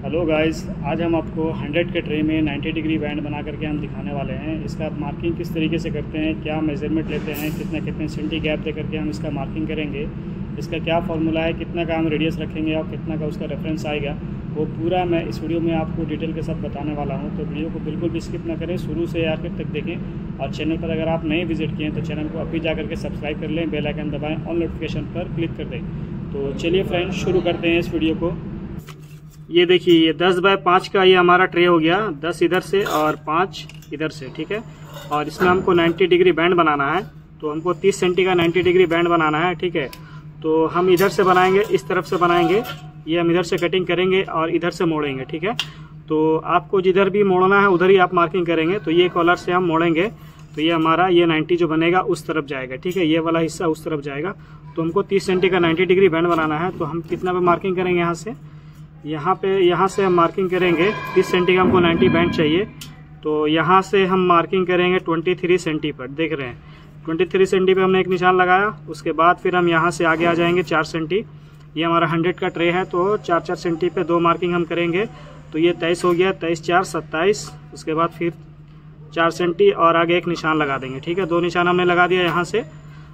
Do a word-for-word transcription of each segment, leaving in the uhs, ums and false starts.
Hello guys, आज हम आपको हंड्रेड के ट्रे में नाइंटी डिग्री बैंड बना करके हम दिखाने वाले हैं। इसका मार्किंग किस तरीके से करते हैं, क्या मेजरमेंट लेते हैं, कितना कितने सेंटी गैप दे करके हम इसका मार्किंग करेंगे, इसका क्या फार्मूला है, कितना का हम रेडियस रखेंगे और कितना का उसका रेफरेंस आएगा, वो पूरा मैं इस वीडियो में आपको डिटेल के साथ बताने वाला हूँ। तो वीडियो को बिल्कुल भी स्किप ना करें, शुरू से आखिर तक देखें। और चैनल पर अगर आप नए विजिट किए हैं तो चैनल को अभी जा करके सब्सक्राइब कर लें, बेल आइकन दबाएँ, ऑल नोटिफिकेशन पर क्लिक कर दें। तो चलिए फ्रेंड्स, शुरू करते हैं इस वीडियो को। ये देखिए, ये दस बाय पाँच का ये हमारा ट्रे हो गया, दस इधर से और पाँच इधर से, ठीक है। और इसमें हमको नाइंटी डिग्री बैंड बनाना है, तो हमको तीस सेंटी का नाइंटी डिग्री बैंड बनाना है, ठीक है। तो हम इधर से बनाएंगे, इस तरफ से बनाएंगे, ये हम इधर से कटिंग करेंगे और इधर से मोड़ेंगे, ठीक है। तो आपको जिधर भी मोड़ना है उधर ही आप मार्किंग करेंगे। तो ये कॉलर से हम मोड़ेंगे तो ये हमारा ये नाइंटी जो बनेगा उस तरफ जाएगा, ठीक है। ये वाला हिस्सा उस तरफ जाएगा। तो हमको तीस सेंटी का नाइंटी डिग्री बैंड बनाना है, तो हम कितना पे मार्किंग करेंगे, यहाँ से यहाँ पे यहाँ से हम मार्किंग करेंगे। तीस सेंटी का हमको नाइंटी बैंड चाहिए, तो यहाँ से हम मार्किंग करेंगे तेईस सेंटी पर। देख रहे हैं तेईस सेंटी पे हमने एक निशान लगाया। उसके बाद फिर हम यहाँ से आगे आ जाएंगे चार सेंटी। ये हमारा हंड्रेड का ट्रे है, तो चार चार सेंटी पे दो मार्किंग हम करेंगे। तो ये तेईस हो गया, तेईस चार सत्ताईस। उसके बाद फिर चार सेंटी और आगे एक निशान लगा देंगे, ठीक है। दो निशान हमने लगा दिया यहाँ से।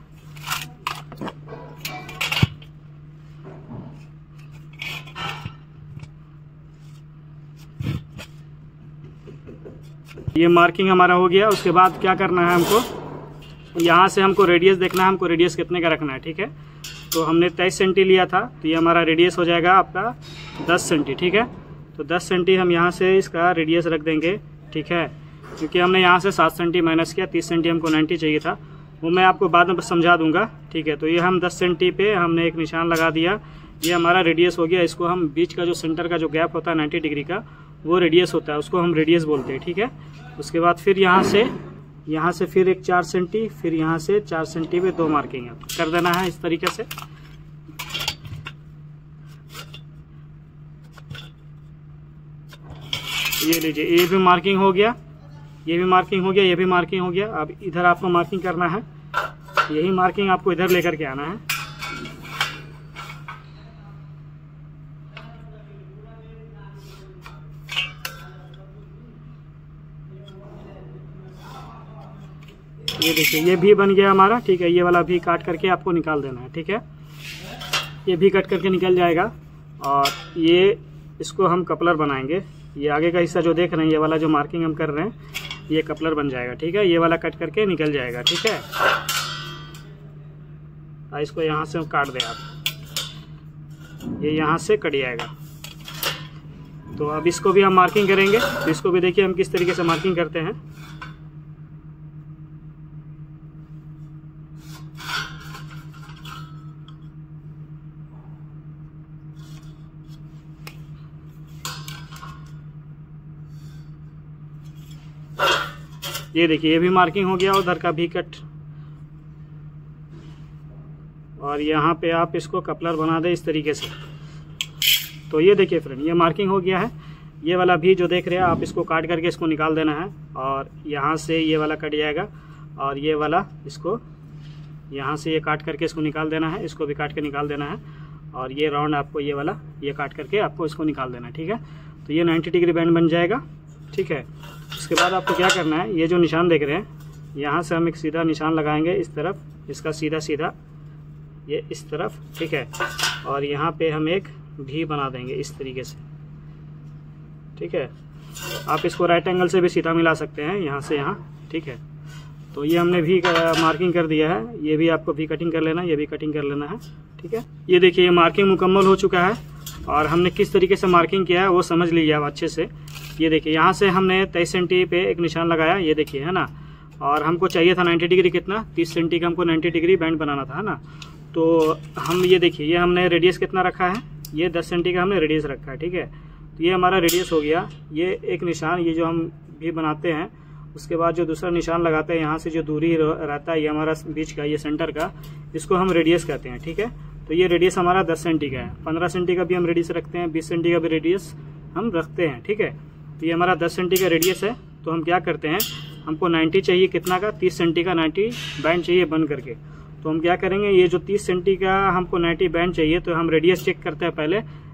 ये मार्किंग हमारा हो गया। उसके बाद क्या करना है हमको, यहाँ से हमको रेडियस देखना है, हमको रेडियस कितने का रखना है, ठीक है। तो हमने तेईस सेंटी लिया था, तो ये हमारा रेडियस हो जाएगा आपका दस सेंटी, ठीक है। तो दस सेंटी हम यहाँ से इसका रेडियस रख देंगे, ठीक है। क्योंकि हमने यहाँ से सात सेंटी माइनस किया, तीस सेंटी हमको नाइंटी चाहिए था, वो मैं आपको बाद में समझा दूंगा, ठीक है। तो ये हम दस सेंटी पे हमने एक निशान लगा दिया। ये हमारा रेडियस हो गया। इसको हम बीच का जो सेंटर का जो गैप होता है नाइंटी डिग्री का, वो रेडियस होता है, उसको हम रेडियस बोलते हैं, ठीक है। उसके बाद फिर यहाँ से यहाँ से फिर एक चार सेंटी, फिर यहाँ से चार सेंटी पे दो मार्किंग कर देना है इस तरीके से। ये लीजिए, ये भी मार्किंग हो गया, ये भी मार्किंग हो गया, ये भी मार्किंग हो गया। अब इधर आपको मार्किंग करना है, यही मार्किंग आपको इधर लेकर के आना है। ये देखिए, ये भी बन गया हमारा, ठीक है। ये वाला भी काट करके आपको निकाल देना है, ठीक है। ये भी कट करके निकल जाएगा। और ये इसको हम कपलर बनाएंगे। ये आगे का हिस्सा जो देख रहे हैं, ये वाला जो मार्किंग हम कर रहे हैं, ये कपलर बन जाएगा, ठीक है। ये वाला कट करके निकल जाएगा, ठीक है। और इसको यहाँ से काट दें आप, ये यहाँ से कट जाएगा। तो अब इसको भी हम मार्किंग करेंगे। तो इसको भी देखिए हम किस तरीके से मार्किंग करते हैं। ये देखिए, ये भी मार्किंग हो गया, उधर का भी कट। और यहाँ पे आप इसको कपलर बना दें इस तरीके से। तो ये देखिए फ्रेंड, ये मार्किंग हो गया है। ये वाला भी जो देख रहे हैं आप, इसको काट करके इसको निकाल देना है। और यहाँ से ये वाला कट जाएगा, और ये वाला इसको यहाँ से ये काट करके इसको निकाल देना है। इसको भी काट के निकाल देना है। और ये राउंड आपको ये वाला ये काट करके आपको इसको निकाल देना है, ठीक है। तो ये नाइंटी डिग्री बैंड बन जाएगा, ठीक है। उसके बाद आपको क्या करना है, ये जो निशान देख रहे हैं, यहाँ से हम एक सीधा निशान लगाएंगे इस तरफ, इसका सीधा सीधा ये इस तरफ, ठीक है। और यहाँ पे हम एक भी बना देंगे इस तरीके से, ठीक है। आप इसको राइट एंगल से भी सीधा मिला सकते हैं, यहाँ से यहाँ, ठीक है। तो ये हमने भी मार्किंग कर दिया है। ये भी आपको भी कटिंग कर लेना है, ये भी कटिंग कर लेना है, ठीक है। ये देखिए, ये मार्किंग मुकम्मल हो चुका है। और हमने किस तरीके से मार्किंग किया है वो समझ लीजिए आप अच्छे से। ये देखिए, यहाँ से हमने तेईस सेंटी पे एक निशान लगाया, ये देखिए, है ना। और हमको चाहिए था नाइंटी डिग्री, कितना, तीस सेंटी का हमको नाइंटी डिग्री बैंड बनाना था, है ना। तो हम ये देखिए, ये हमने रेडियस कितना रखा है, ये दस सेंटी का हमने रेडियस रखा है, ठीक है। तो ये हमारा रेडियस हो गया। ये एक निशान, ये जो हम भी बनाते हैं, उसके बाद जो दूसरा निशान लगाते हैं, यहाँ से जो दूरी रहता है, ये हमारा बीच का, ये सेंटर का, इसको हम रेडियस कहते हैं, ठीक है। तो ये रेडियस हमारा दस सेंटी का है। पंद्रह सेंटी का भी हम रेडियस रखते हैं, बीस सेंटी का भी रेडियस हम रखते हैं, ठीक है। तो ये हमारा दस सेंटी का रेडियस है। तो हम क्या करते हैं, हमको नाइंटी चाहिए, कितना का, तीस सेंटी का नाइंटी बैंड चाहिए बन करके। तो हम क्या करेंगे, ये जो तीस सेंटी का हमको नाइंटी बैंड चाहिए, तो हम रेडियस चेक करते हैं पहले।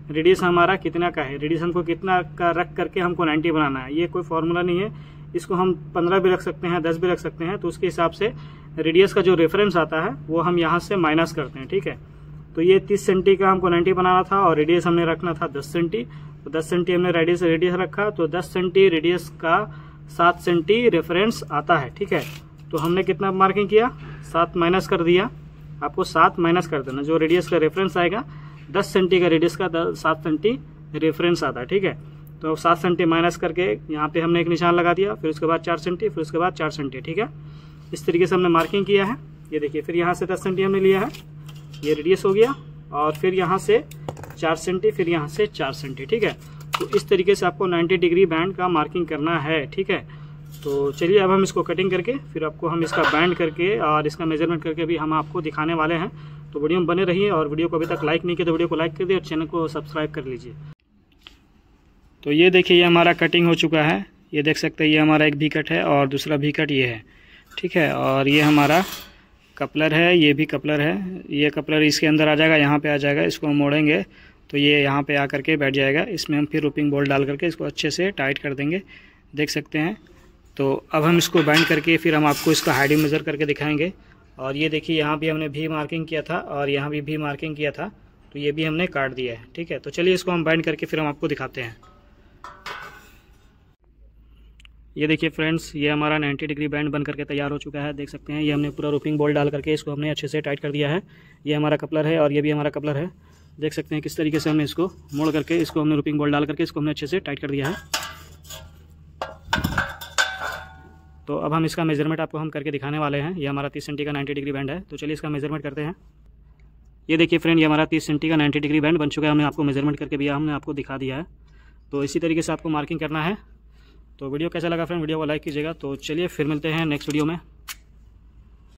रेडियस हमारा कितना का है, रेडियस हमको कितना का रख करके हमको नाइन्टी बनाना है। ये कोई फॉर्मूला नहीं है, इसको हम पंद्रह भी रख सकते हैं, दस भी रख सकते हैं। तो उसके हिसाब से रेडियस का जो रेफरेंस आता है वो हम यहाँ से माइनस करते हैं, ठीक है। तो ये तीस सेंटी का हमको नाइन्टी बनाना था और रेडियस हमने रखना था दस सेंटी। तो दस सेंटी हमने रेडियस रेडियस रखा, तो दस सेंटी रेडियस का सात सेंटी रेफरेंस आता है, ठीक है। तो हमने कितना मार्किंग किया, सात माइनस कर दिया। आपको सात माइनस कर देना, जो रेडियस का रेफरेंस आएगा दस सेंटी का रेडियस का सात सेंटी रेफरेंस आता है, ठीक है। तो सात सेंटी माइनस करके यहाँ पे हमने एक निशान लगा दिया, फिर उसके बाद चार सेंटी, फिर उसके बाद चार सेंटी, ठीक है। इस तरीके से हमने मार्किंग किया है। ये देखिए, फिर यहाँ से दस सेंटी हमने लिया है, ये रेडियस हो गया, और फिर यहाँ से चार सेंटी, फिर यहाँ से चार सेंटी, ठीक है। तो इस तरीके से आपको नब्बे डिग्री बैंड का मार्किंग करना है, ठीक है। तो चलिए अब हम इसको कटिंग करके फिर आपको हम इसका बैंड करके और इसका मेजरमेंट करके भी हम आपको दिखाने वाले हैं। तो वीडियो में बने रहिए, और वीडियो को अभी तक लाइक नहीं किया तो वीडियो को लाइक कर दिए और चैनल को सब्सक्राइब कर लीजिए। तो ये देखिए, ये हमारा कटिंग हो चुका है। ये देख सकते हैं, ये हमारा एक भी कट है और दूसरा भी कट ये है, ठीक है। और ये हमारा कपलर है, ये भी कपलर है। ये कपलर इसके अंदर आ जाएगा, यहाँ पे आ जाएगा। इसको हम मोड़ेंगे तो ये यहाँ पे आ करके बैठ जाएगा। इसमें हम फिर रूपिंग बोल्ट डाल करके इसको अच्छे से टाइट कर देंगे, देख सकते हैं। तो अब हम इसको बैंड करके फिर हम आपको इसका हाइडिंग मेजर करके दिखाएंगे। और ये देखिए, यहाँ भी हमने भी मार्किंग किया था और यहाँ भी भी मार्किंग किया था, तो ये भी हमने काट दिया है, ठीक है। तो चलिए इसको हम बैंड करके फिर हम आपको दिखाते हैं। ये देखिए फ्रेंड्स, ये हमारा नब्बे डिग्री बैंड बन करके तैयार हो चुका है, देख सकते हैं। ये हमने पूरा रूपिंग बोल्ट डाल करके इसको हमने अच्छे से टाइट कर दिया है। ये हमारा कपलर है और ये भी हमारा कपलर है, देख सकते हैं किस तरीके से हमने इसको मोड़ करके इसको हमने रूपिंग बोल्ट डाल करके इसको हमने अच्छे से टाइट कर दिया है। तो अब हम इसका मेजरमेंट आपको हम करके दिखाने वाले हैं। ये हमारा तीस सेंटी का नब्बे डिग्री बैंड है, तो चलिए इसका मेजरमेंट करते हैं। ये देखिए फ्रेंड, ये हमारा तीस सेंटी का नब्बे डिग्री बैंड बन चुका है। हमने आपको मेजरमेंट करके भी हमने आपको दिखा दिया है। तो इसी तरीके से आपको मार्किंग करना है। तो वीडियो कैसा लगा फ्रेंड, वीडियो को लाइक कीजिएगा। तो चलिए फिर मिलते हैं नेक्स्ट वीडियो में।